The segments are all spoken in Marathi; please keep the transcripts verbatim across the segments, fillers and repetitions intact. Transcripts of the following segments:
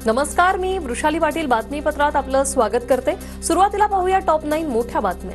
नमस्कार, मी वृषाली पाटील बातमीपत्रात आपलं स्वागत करते। सुरुवातीला पाहूया टॉप नऊ मोठ्या बातम्या।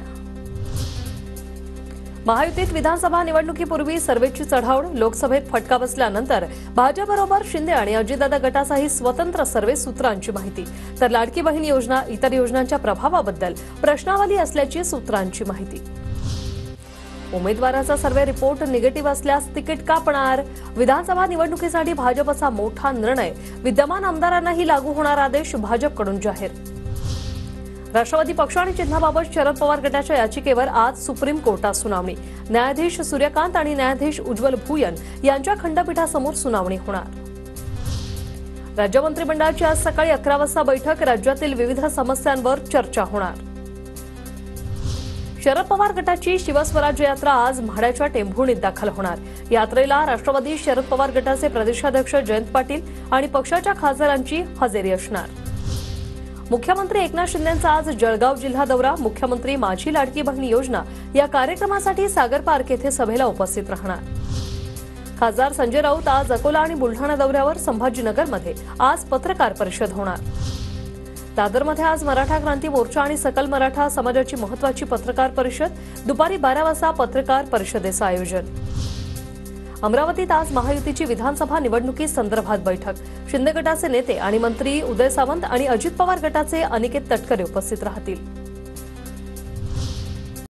महायुतीत विधानसभा निवडणुकीपूर्वी सर्वेची चढावड, लोकसभेत फटका बसल्यानंतर भाजपबरोबर शिंदे आणि अजितदादा गटाचाही स्वतंत्र सर्वे सूत्रांची माहिती, तर लाडकी बहीण योजना इतर योजनांच्या प्रभावाबद्दल प्रश्नावली असल्याची सूत्रांची माहिती। उमेदवाराचा सर्वे रिपोर्ट निगेटिव्ह असल्यास तिकीट कापणार, विधानसभा निवडणुकीसाठी भाजपचा मोठा निर्णय, विद्यमान आमदारांनाही लागू होणार आदेश भाजपकडून जाहीर। राष्ट्रवादी पक्ष आणि चिन्हाबाबत शरद पवार गटाच्या याचिकेवर आज सुप्रीम कोर्टात सुनावणी, न्यायाधीश सूर्यकांत आणि न्यायाधीश उज्ज्वल भुयन यांच्या खंडपीठासमोर सुनावणी होणार। राज्य मंत्रिमंडळाची आज सकाळी अकरा वाजता बैठक, राज्यातील विविध समस्यांवर चर्चा होणार। शरद पवार गटाची शिवस्वराज्य यात्रा आज म्हाड्याच्या टेंभुर्णीत दाखल होणार। यात्रेला राष्ट्रवादी शरद पवार गटाचे प्रदेशाध्यक्ष जयंत पाटील आणि पक्षाच्या खासदारांची हजेरी असणार। मुख्यमंत्री एकनाथ शिंदेंचा आज जळगाव जिल्हा दौरा, मुख्यमंत्री माझी लाडकी बहीण योजना या कार्यक्रमासाठी सागर पार्क येथे सभेला उपस्थित राहणार। खासदार संजय राऊत आज अकोला आणि बुलढाणा दौऱ्यावर, संभाजीनगरमध्ये आज पत्रकार परिषद होणार। दादरमध्ये आज मराठा क्रांती मोर्चा आणि सकल मराठा समाजाची महत्त्वाची पत्रकार परिषद, दुपारी बारा वाजता पत्रकार परिषदेचं आयोजन। अमरावतीत आज महायुतीची विधानसभा निवडणुकी संदर्भात बैठक, शिंदे गटाचे नेते आणि मंत्री उदय सामंत आणि अजित पवार गटाचे अनिकेत तटकरे उपस्थित राहतील।